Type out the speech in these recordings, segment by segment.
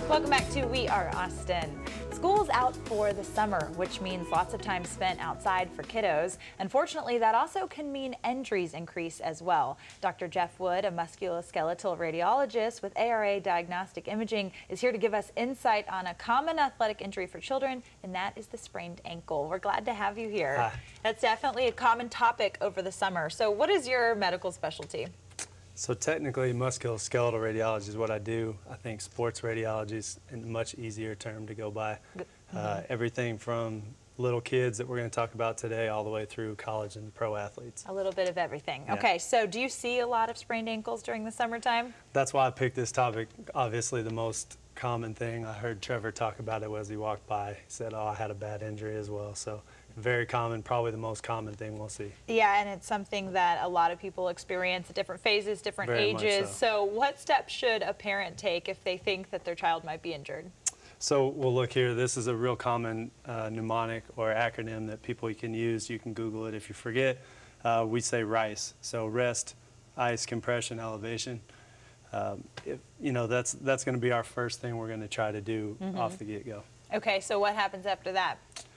Welcome back to We Are Austin. School's out for the summer, which means lots of time spent outside for kiddos. Unfortunately, that also can mean injuries increase as well. Dr. Jeff Wood, a musculoskeletal radiologist with ARA Diagnostic Imaging, is here to give us insight on a common athletic injury for children, and that is the sprained ankle. We're glad to have you here. Hi. That's definitely a common topic over the summer. So what is your medical specialty? So technically, musculoskeletal radiology is what I do. I think sports radiology is a much easier term to go by. Everything from little kids that we're going to talk about today all the way through college and pro athletes. A little bit of everything. Yeah. Okay, so do you see a lot of sprained ankles during the summertime? That's why I picked this topic. Obviously, the most common thing, I heard Trevor talk about it as he walked by. He said, oh, I had a bad injury as well. So very common, probably the most common thing we'll see. Yeah, and it's something that a lot of people experience at different phases, different Very much ages. so. So what steps should a parent take if they think that their child might be injured? So we'll look here. This is a real common mnemonic or acronym that people can use. You can Google it if you forget. We say RICE. So rest, ice, compression, elevation. That's going to be our first thing we're going to try to do off the get-go. Okay, so what happens after that?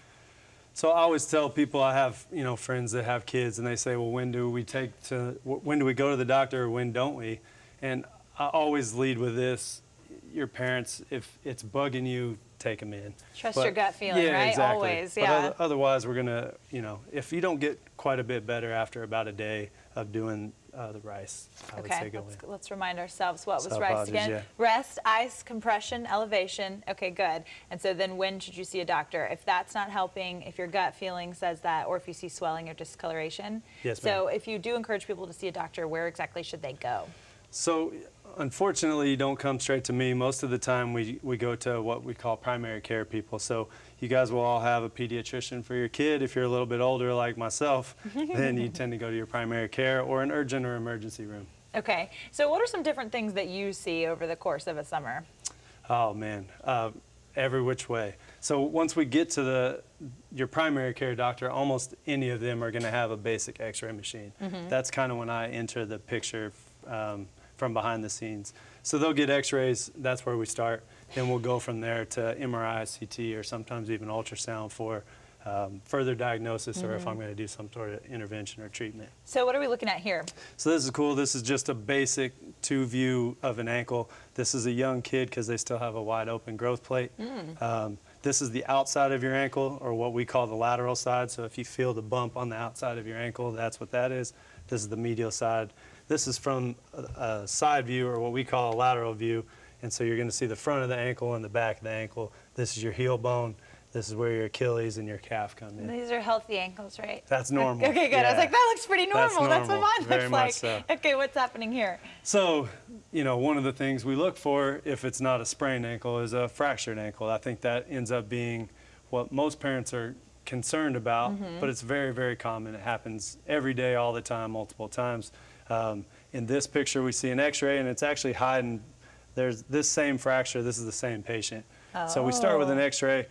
So I always tell people, I have friends that have kids, and they say, well, when do we go to the doctor or when don't we? And I always lead with this: your parents, if it's bugging you, take them in. Trust your gut feeling, right? Exactly. Always, but yeah. Otherwise, we're gonna, if you don't get quite a bit better after about a day of doing the RICE, I would say go in. Let's remind ourselves what was So RICE apologies, again. yeah. Rest, ice, compression, elevation. Okay, good. And so then when should you see a doctor? If that's not helping, if your gut feeling says that, or if you see swelling or discoloration. Yes, ma'am. So if you do encourage people to see a doctor, where exactly should they go? So unfortunately, you don't come straight to me. Most of the time we go to what we call primary care people. So you guys will all have a pediatrician for your kid. If you're a little bit older like myself, then you tend to go to your primary care or an urgent or emergency room. Okay, so what are some different things that you see over the course of a summer? Oh man, every which way. So once we get to your primary care doctor, almost any of them are going to have a basic x-ray machine. That's kind of when I enter the picture from behind the scenes. So they'll get x-rays, that's where we start. Then we'll go from there to MRI, CT, or sometimes even ultrasound for further diagnosis or if I'm going to do some sort of intervention or treatment. So what are we looking at here? So this is cool. This is just a basic 2-view of an ankle. This is a young kid because they still have a wide open growth plate. This is the outside of your ankle, or what we call the lateral side. So if you feel the bump on the outside of your ankle, that's what that is. This is the medial side. This is from a side view, or what we call a lateral view. And so you're going to see the front of the ankle and the back of the ankle. This is your heel bone. This is where your Achilles and your calf come in. These are healthy ankles, right? That's normal. Okay, good. Yeah. I was like, that looks pretty normal. That's what mine Very looks much like. so. Okay, what's happening here? So, one of the things we look for, if it's not a sprained ankle, is a fractured ankle. I think that ends up being what most parents are concerned about, but it's very, very common. It happens every day, all the time, multiple times. In this picture, we see an x-ray, and it's actually hiding. There's this same fracture. This is the same patient. So we start with an x-ray.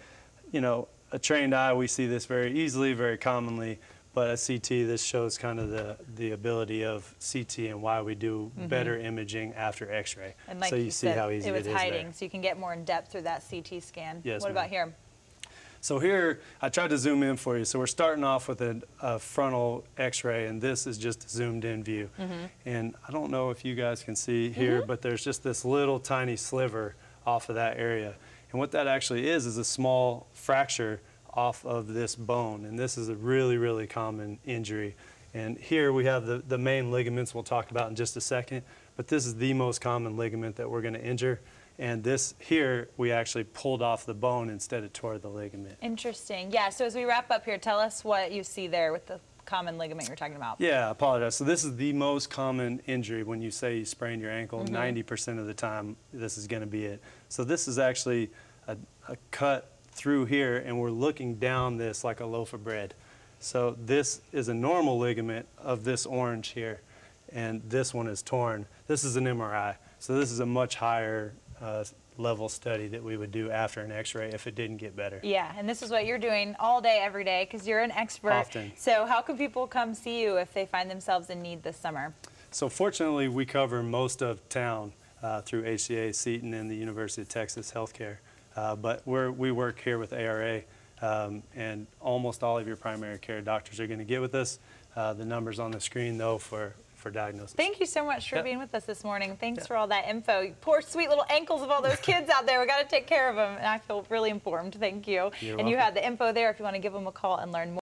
A trained eye, we see this very easily, very commonly, but a CT, this shows kind of the ability of CT and why we do better imaging after x-ray. And like so you see said, how easy it is was hiding, there. so you can get more in depth through that CT scan. Yes, what about here? So here, I tried to zoom in for you. So we're starting off with a frontal x-ray, and this is just a zoomed in view. And I don't know if you guys can see here, but there's just this little tiny sliver off of that area. And what that actually is a small fracture off of this bone. And this is a really, really common injury. And here we have the main ligaments we'll talk about in just a second, but this is the most common ligament that we're going to injure. And this here, we actually pulled off the bone instead of tore the ligament. Interesting. Yeah, so as we wrap up here, tell us what you see there with the common ligament you're talking about. Yeah, I apologize. So this is the most common injury when you say you sprain your ankle. 90% of the time, this is going to be it. So this is actually a cut through here, and we're looking down this like a loaf of bread. So this is a normal ligament of this orange here, and this one is torn. This is an MRI. So this is a much higher level study that we would do after an x-ray if it didn't get better. Yeah, and this is what you're doing all day, every day, because you're an expert. Often. So how can people come see you if they find themselves in need this summer? So fortunately, we cover most of town. through HCA, Seton, and the University of Texas Healthcare. But we work here with ARA, and almost all of your primary care doctors are going to get with us. The number's on the screen, though, for diagnosis. Thank you so much for Yep. being with us this morning. Thanks for all that info. Poor sweet little ankles of all those kids out there. We got to take care of them, and I feel really informed. Thank you. You're And you welcome. had the info there if you want to give them a call and learn more.